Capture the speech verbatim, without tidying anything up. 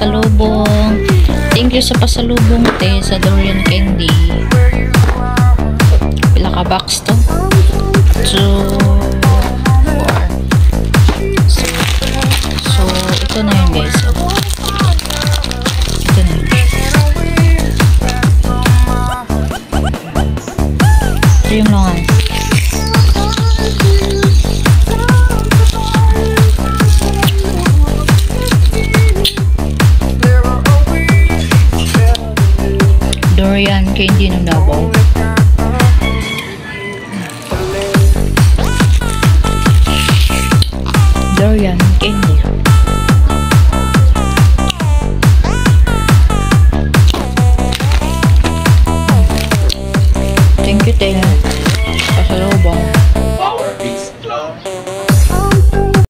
pasalubong. Thank you sa pasalubong, te, sa Durian candy. Pila ka box to? two, four. So, so ito na yun, guys. Ito na yun. Ito yung longan. Durian candy ng Davao. Durian candy.